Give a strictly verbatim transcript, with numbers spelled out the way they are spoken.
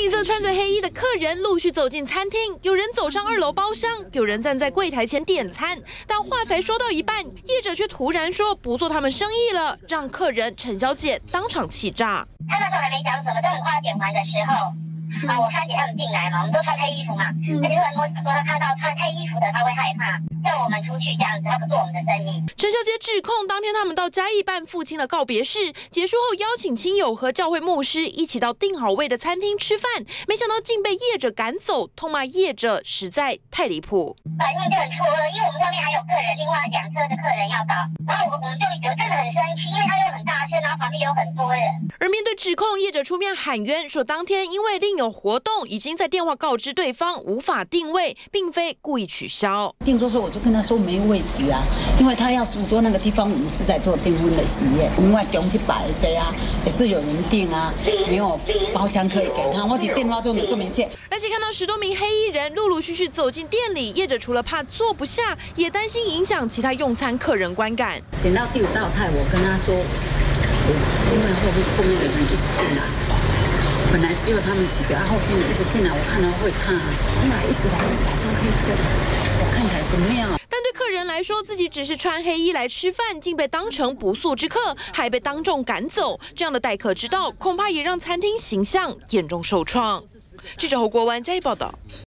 清一色穿着黑衣的客人陆续走进餐厅，有人走上二楼包厢，有人站在柜台前点餐。但话才说到一半，业者却突然说不做他们生意了，让客人陈小姐当场气炸。 他那时候还没讲什么，等我快要点完的时候。 啊，我看给他们进来嘛，我们都穿黑衣服嘛。他就突然跟我讲说，他看到穿黑衣服的他会害怕，叫我们出去这样子，他不做我们的生意。 陈小姐指控，当天他们到嘉义办父亲的告别式，结束后邀请亲友和教会牧师一起到订好位的餐厅吃饭，没想到竟被业者赶走，痛骂业者实在太离谱。 反应就很错愕，因为我们上面还有客人，另外两车的客人要到，然后我们就觉得真的很生气，因为他又很大声，然后旁边有很多人。 而面对指控，业者出面喊冤，说当天因为另有活动，已经在电话告知对方无法定位，并非故意取消。 订桌说，我就跟他说没位置啊，因为他要书桌那个地方，我们是在做订婚的喜宴，另外中去摆这啊，也是有人订啊，没有包厢可以给他，我的电话就没做没见。 而且看到十多名黑衣人陆陆续续走进店里，业者除了怕坐不下，也担心影响其他用餐客人观感。 点到第五道菜，我跟他说，因为后面后面的人一直进来。 本来只有他们几个，后面一直进来，我看到会怕，后来一直来一直来都黑色的，我看起来不妙。 但对客人来说，自己只是穿黑衣来吃饭，竟被当成不速之客，还被当众赶走，这样的待客之道，恐怕也让餐厅形象严重受创。记者侯国湾嘉义报道。